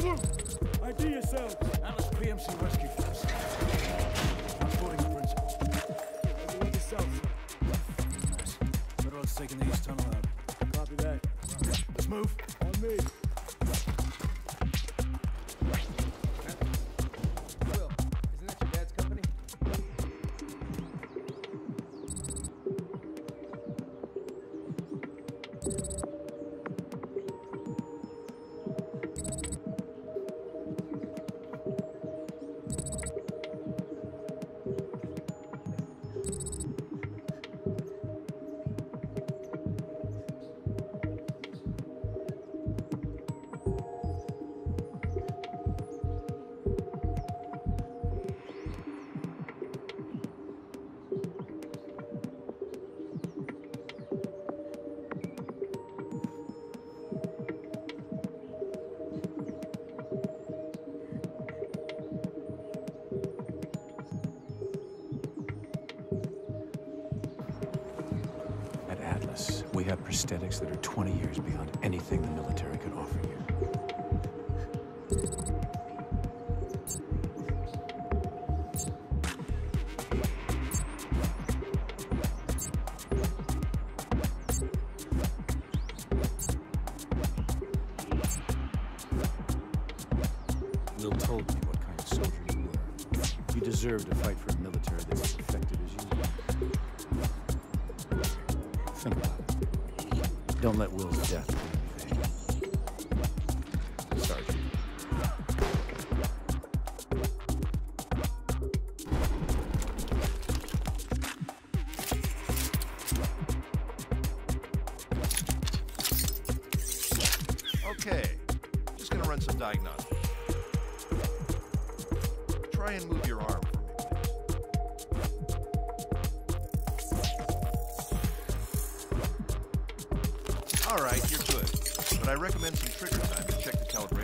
ID yourself. Atlas PMC Rescue Force. Transporting the principal. ID yourself. Federal's taking the east tunnel out. Copy that. Let's move. On me. Will, isn't that your dad's company? At Atlas, we have prosthetics that are 20 years beyond anything the military could offer you. Will told me what kind of soldier you were. You deserve to fight for a military that's as effective as you are. Think about it. Don't let Will's death be in vain. Sergeant. Okay, just gonna run some diagnostics. Try and move your arm for me, please. All right, you're good. But I recommend some trigger time to check the calibration.